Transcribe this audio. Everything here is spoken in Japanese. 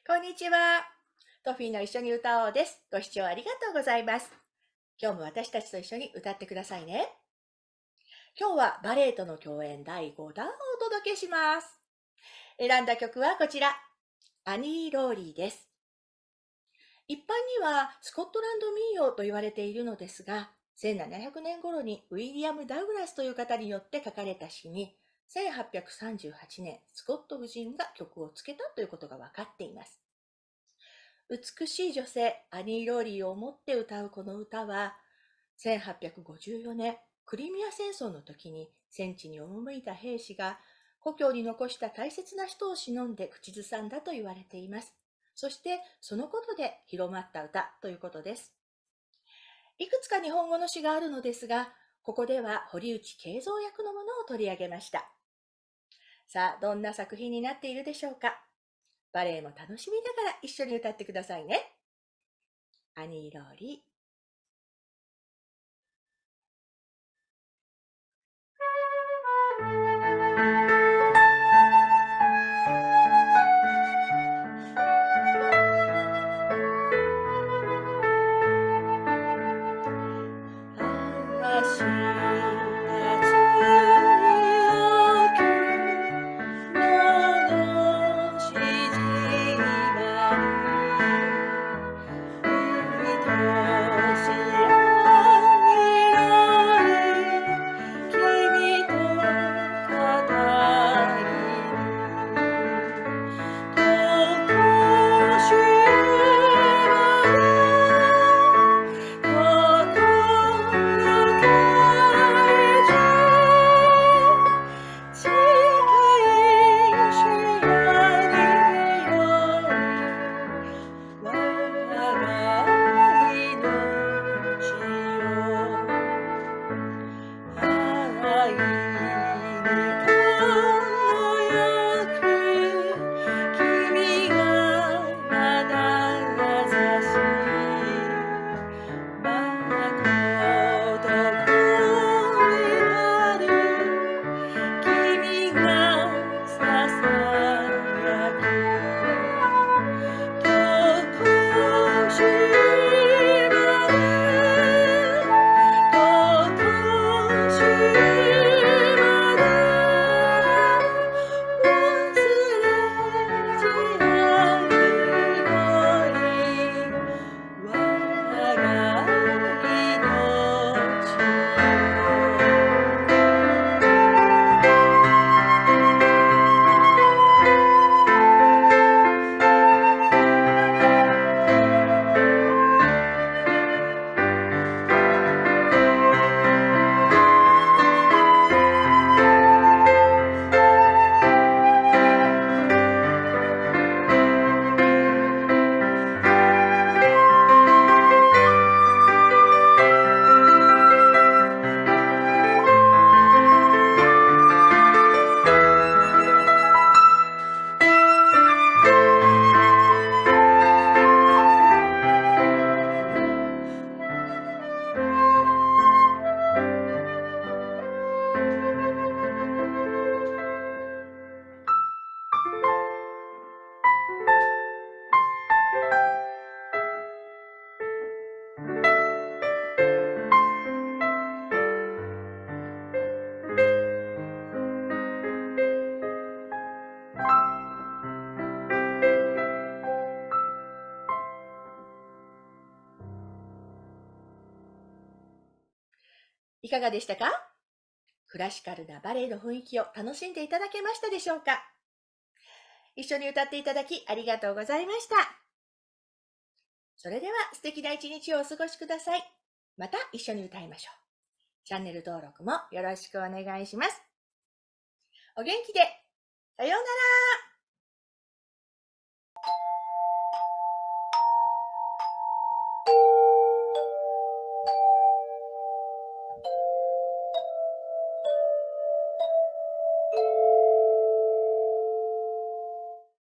こんにちは。トフィーの一緒に歌おうです。ご視聴ありがとうございます。今日も私たちと一緒に歌ってくださいね。今日はバレエとの共演第5弾をお届けします。選んだ曲はこちら、アニー・ローリーです。一般にはスコットランド民謡と言われているのですが、1700年頃にウィリアム・ダグラスという方によって書かれた詩に、1838年スコット夫人が曲をつけたということが分かっています。美しい女性アニー・ローリーを思って歌うこの歌は、1854年クリミア戦争の時に戦地に赴いた兵士が故郷に残した大切な人を偲んで口ずさんだと言われています。そしてそのことで広まった歌ということです。いくつか日本語の詩があるのですが、ここでは堀内敬三役のものを取り上げました。さあ、どんな作品になっているでしょうか。バレエも楽しみながら一緒に歌ってくださいね。アニー・ローリー。いかがでしたか？クラシカルなバレエの雰囲気を楽しんでいただけましたでしょうか？一緒に歌っていただきありがとうございました。それでは素敵な一日をお過ごしください。また一緒に歌いましょう。チャンネル登録もよろしくお願いします。お元気で。さようなら。